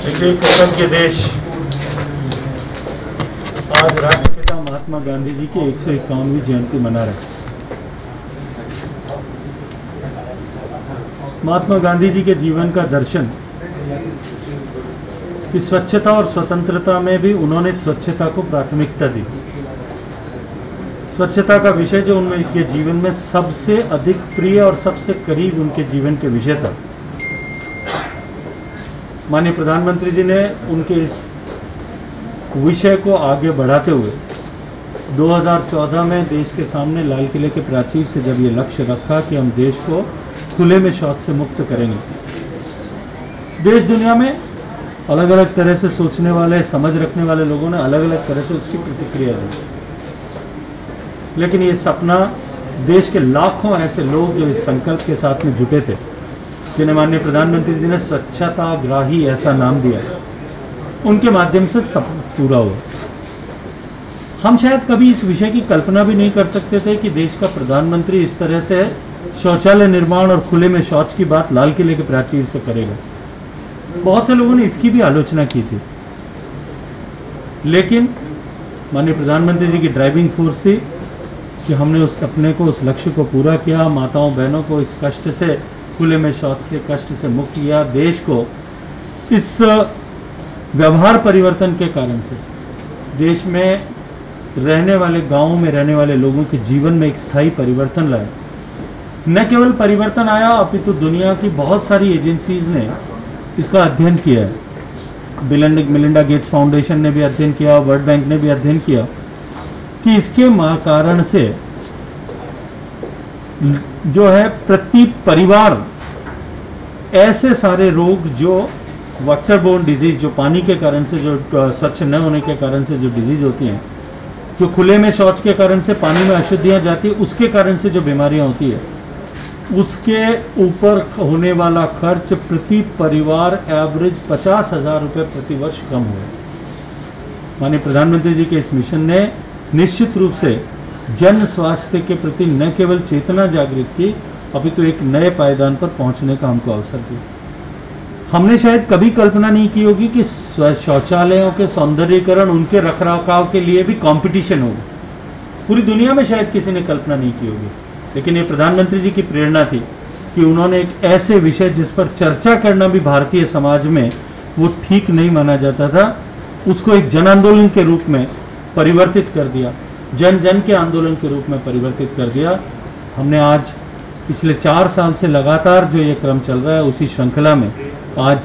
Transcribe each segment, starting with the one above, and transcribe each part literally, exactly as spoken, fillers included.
देखिए, कसम के देश आज राष्ट्रपिता महात्मा गांधी जी की एक सौ इक्यावनवीं जयंती मना रहे हैं। महात्मा गांधी जी के जीवन का दर्शन कि स्वच्छता और स्वतंत्रता में भी उन्होंने स्वच्छता को प्राथमिकता दी। स्वच्छता का विषय जो उनके जीवन में सबसे अधिक प्रिय और सबसे करीब उनके जीवन के विषय था। माननीय प्रधानमंत्री जी ने उनके इस विषय को आगे बढ़ाते हुए दो हज़ार चौदह में देश के सामने लाल किले के प्राचीर से जब ये लक्ष्य रखा कि हम देश को खुले में शौच से मुक्त करेंगे। देश दुनिया में अलग अलग तरह से सोचने वाले, समझ रखने वाले लोगों ने अलग अलग तरह से उसकी प्रतिक्रिया दी, लेकिन ये सपना देश के लाखों ऐसे लोग जो इस संकल्प के साथ में जुटे थे, जिन्हें माननीय प्रधानमंत्री जी ने स्वच्छताग्राही ऐसा नाम दिया, उनके माध्यम से सपना पूरा हुआ। हम शायद कभी इस विषय की कल्पना भी नहीं कर सकते थे कि देश का प्रधानमंत्री इस तरह से शौचालय निर्माण और खुले में शौच की बात लाल किले के प्राचीर से करेगा। बहुत से लोगों ने इसकी भी आलोचना की थी, लेकिन माननीय प्रधानमंत्री जी की ड्राइविंग फोर्स थी कि हमने उस सपने को, उस लक्ष्य को पूरा किया। माताओं बहनों को इस कष्ट से, खुले में शौच के कष्ट से मुक्त किया। देश को इस व्यवहार परिवर्तन के कारण से देश में रहने वाले, गांवों में रहने वाले लोगों के जीवन में एक स्थायी परिवर्तन लाया। न केवल परिवर्तन आया, अपितु दुनिया की बहुत सारी एजेंसीज ने इसका अध्ययन किया है। Bill and Melinda Gates Foundation ने भी अध्ययन किया, वर्ल्ड बैंक ने भी अध्ययन किया कि इसके कारण से जो है प्रति परिवार ऐसे सारे रोग, जो वाटर बोर्न डिजीज, जो पानी के कारण से, जो स्वच्छ न होने के कारण से जो डिजीज होती हैं, जो खुले में शौच के कारण से पानी में अशुद्धियाँ जाती है, उसके कारण से जो बीमारियाँ होती है, उसके ऊपर होने वाला खर्च प्रति परिवार एवरेज पचास हजार रुपये प्रति वर्ष कम हुआ। माननीय प्रधानमंत्री जी के इस मिशन ने निश्चित रूप से जन स्वास्थ्य के प्रति न केवल चेतना जागृत की, अपितु तो एक नए पायदान पर पहुंचने का हमको अवसर दिया। हमने शायद कभी कल्पना नहीं की होगी कि शौचालयों के सौंदर्यीकरण, उनके रखरखाव के लिए भी कंपटीशन होगा। पूरी दुनिया में शायद किसी ने कल्पना नहीं की होगी, लेकिन ये प्रधानमंत्री जी की प्रेरणा थी कि उन्होंने एक ऐसे विषय जिस पर चर्चा करना भी भारतीय समाज में वो ठीक नहीं माना जाता था, उसको एक जन आंदोलन के रूप में परिवर्तित कर दिया, जन जन के आंदोलन के रूप में परिवर्तित कर दिया। हमने आज पिछले चार साल से लगातार जो ये क्रम चल रहा है, उसी श्रृंखला में आज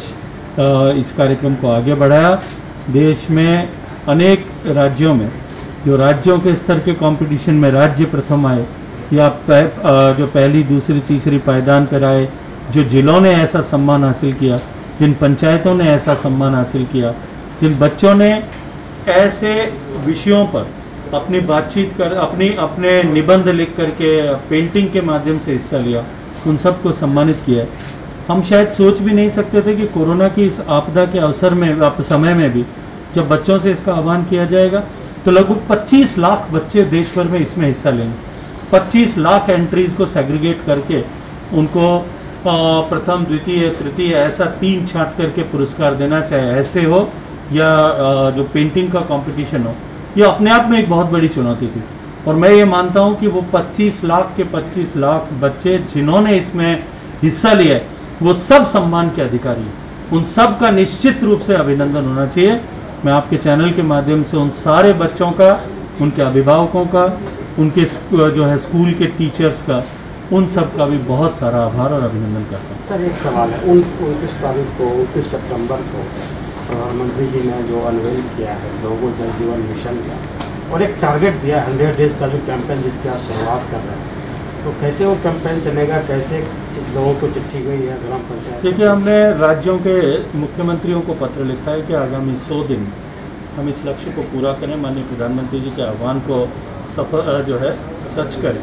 इस कार्यक्रम को आगे बढ़ाया। देश में अनेक राज्यों में, जो राज्यों के स्तर के कंपटीशन में राज्य प्रथम आए, या पह, जो पहली, दूसरी, तीसरी पायदान पर आए, जो जिलों ने ऐसा सम्मान हासिल किया, जिन पंचायतों ने ऐसा सम्मान हासिल किया, जिन बच्चों ने ऐसे विषयों पर अपनी बातचीत कर, अपनी अपने निबंध लिख करके पेंटिंग के माध्यम से हिस्सा लिया, उन सबको सम्मानित किया। हम शायद सोच भी नहीं सकते थे कि कोरोना की इस आपदा के अवसर में, समय में भी जब बच्चों से इसका आह्वान किया जाएगा, तो लगभग पच्चीस लाख बच्चे देश भर में इसमें हिस्सा लेंगे। पच्चीस लाख एंट्रीज को सेग्रीगेट करके उनको प्रथम, द्वितीय, तृतीय, ऐसा तीन छांट करके पुरस्कार देना, चाहे ऐसे हो या जो पेंटिंग का कंपटीशन हो। ये अपने आप में एक बहुत बड़ी चुनौती थी, और मैं ये मानता हूँ कि वो पच्चीस लाख के पच्चीस लाख बच्चे जिन्होंने इसमें हिस्सा लिया है, वो सब सम्मान के अधिकारी हैं। उन सब का निश्चित रूप से अभिनंदन होना चाहिए। मैं आपके चैनल के माध्यम से उन सारे बच्चों का, उनके अभिभावकों का, उनके जो है स्कूल के टीचर्स का, उन सब का भी बहुत सारा आभार और अभिनंदन करता हूँ। सर, एक सवाल है, उन उनतीस तारीख को, उनतीस सितंबर को प्रधानमंत्री जी ने जो अनवेल किया है लोगो जल जीवन मिशन का, और एक टारगेट दिया हंड्रेड डेज का जो कैंपेन जिसकी आज शुरुआत कर रहे हैं, तो कैसे वो कैंपेन चलेगा, कैसे लोगों को चिट्ठी गई है ग्राम पंचायत? देखिए, हमने राज्यों के मुख्यमंत्रियों को पत्र लिखा है कि आगामी सौ दिन हम इस लक्ष्य को पूरा करें, माननीय प्रधानमंत्री जी के आह्वान को सफल जो है सच करें।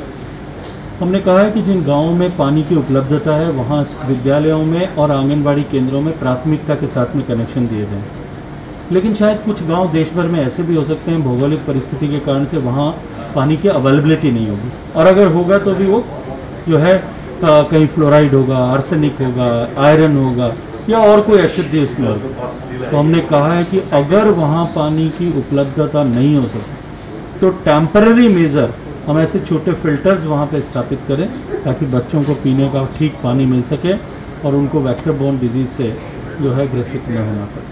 हमने कहा है कि जिन गाँवों में पानी की उपलब्धता है, वहाँ विद्यालयों में और आंगनबाड़ी केंद्रों में प्राथमिकता के साथ में कनेक्शन दिए जाएँ। लेकिन शायद कुछ गांव देश भर में ऐसे भी हो सकते हैं, भौगोलिक परिस्थिति के कारण से वहाँ पानी की अवेलेबिलिटी नहीं होगी, और अगर होगा तो भी वो जो है आ, कहीं फ्लोराइड होगा, आर्सेनिक होगा, आयरन होगा, या और कोई अशुद्धि उसमें हो, तो हमने कहा है कि अगर वहाँ पानी की उपलब्धता नहीं हो सकती तो टेम्पररी मेजर हम ऐसे छोटे फिल्टर्स वहाँ पे स्थापित करें ताकि बच्चों को पीने का ठीक पानी मिल सके और उनको वेक्टर बोर्न डिजीज से जो है ग्रसित न होना पड़े।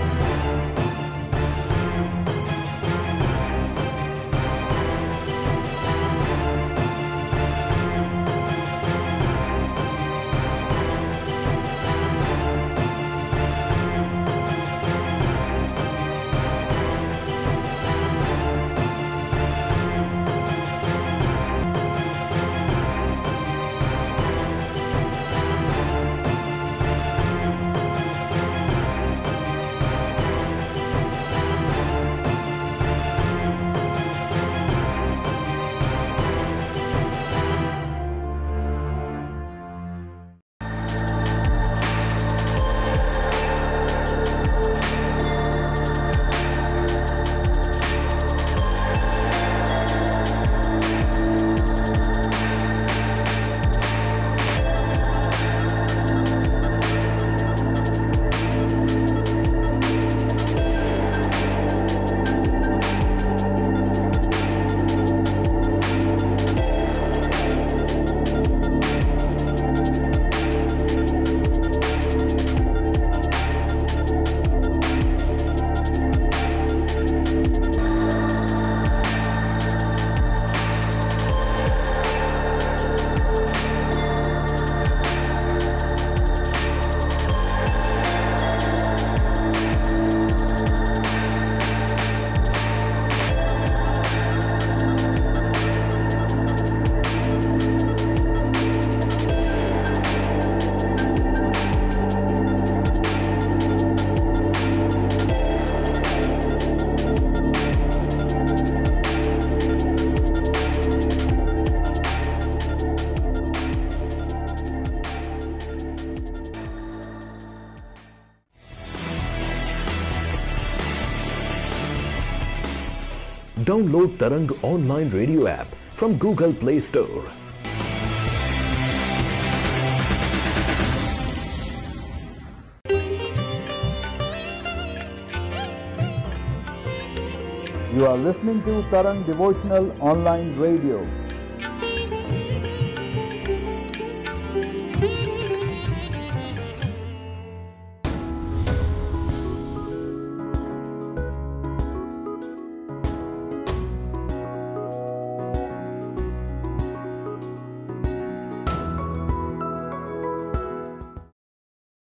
Download Tarang online radio app from Google Play Store. You are listening to Tarang Devotional Online Radio.